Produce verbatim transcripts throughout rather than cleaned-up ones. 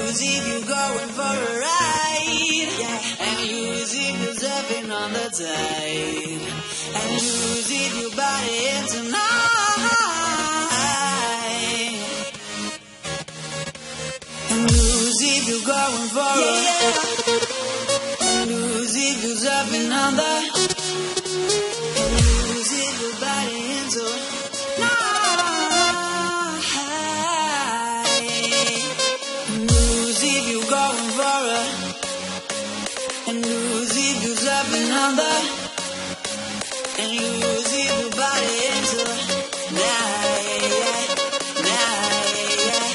lose if you're going for a ride. Yeah. And lose if you're surfing on the tide. And lose if your body in tonight. And lose if you're going for yeah, a ride. Yeah. And lose if you're surfing on the. And lose if your body into and lose if you're surfing on the and lose if your body into night, night,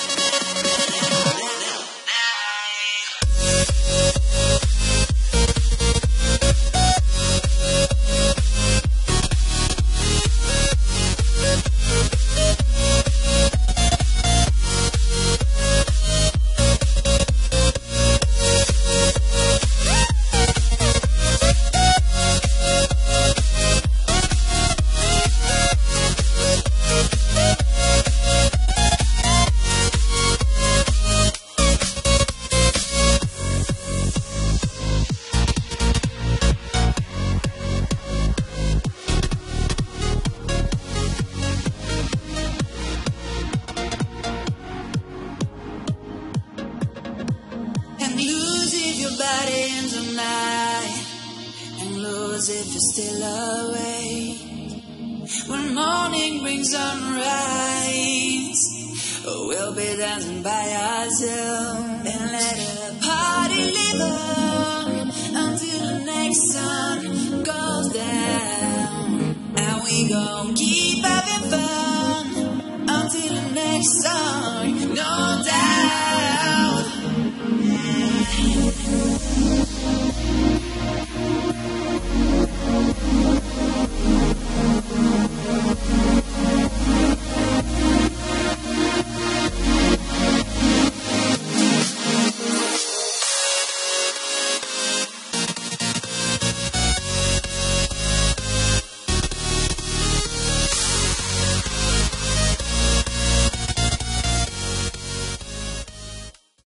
body in tonight and lose if you're still awake. When morning brings sunrise, we'll be dancing by ourselves and let the party live on until the next sun goes down. And we gon' keep